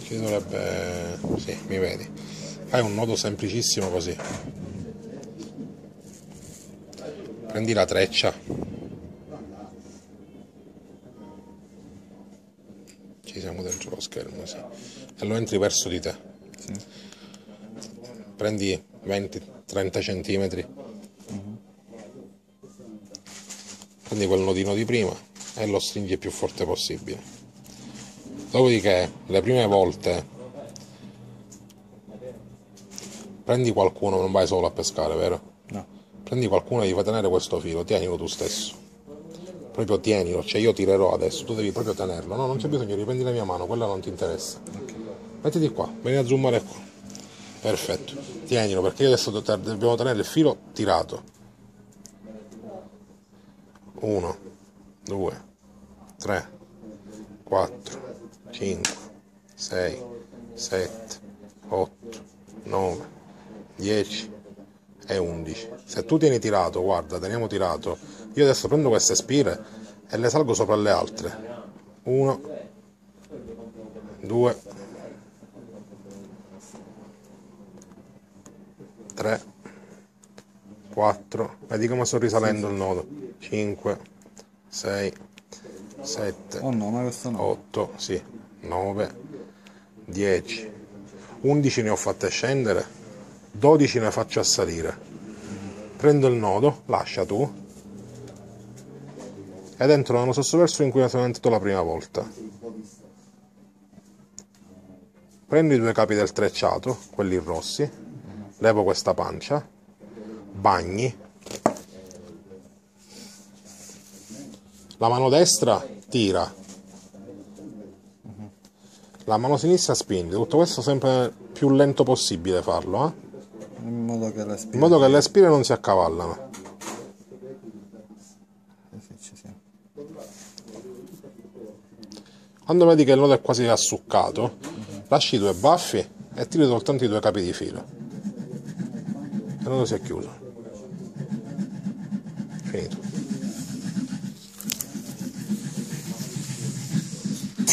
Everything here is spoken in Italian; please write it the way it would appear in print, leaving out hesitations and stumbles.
ci dovrebbe... sì, mi vedi. Fai un nodo semplicissimo così. Prendi la treccia, ci siamo dentro lo schermo, sì, e lo entri verso di te. Sì. Prendi 20-30 centimetri, prendi quel nodino di prima e lo stringi il più forte possibile. Dopodiché, le prime volte, prendi qualcuno, non vai solo a pescare, vero? No. Prendi qualcuno e gli fai tenere questo filo, tienilo tu stesso. Proprio tienilo, cioè io tirerò adesso, tu devi proprio tenerlo. No, non c'è bisogno, riprendi la mia mano, quella non ti interessa. Mettiti qua, vieni a zoomare qua. Perfetto, tienilo perché io adesso dobbiamo tenere il filo tirato. 1, 2, 3, 4, 5, 6, 7, 8, 9, 10 e 11. Se tu tieni tirato, guarda, teniamo tirato, io adesso prendo queste spire e le salgo sopra le altre. 1, 2, 3, 4, vedi come sto risalendo il nodo, 5, 6, 7, Oh no, ma questo no. 8, sì, 9, 10, 11 ne ho fatte scendere, 12 ne faccio salire. Prendo il nodo, lascia tu, ed entro nello stesso verso in cui sono entrato la prima volta. Prendo i due capi del trecciato, quelli rossi, levo questa pancia, bagni, la mano destra tira, la mano sinistra spinge, tutto questo sempre più lento possibile farlo, In modo che le spine... in modo che le spine non si accavallano. Sì, ci siamo. Quando vedi che il nodo è quasi assuccato, lasci i due baffi e tiri soltanto i due capi di filo. E il nodo si è chiuso. Finito.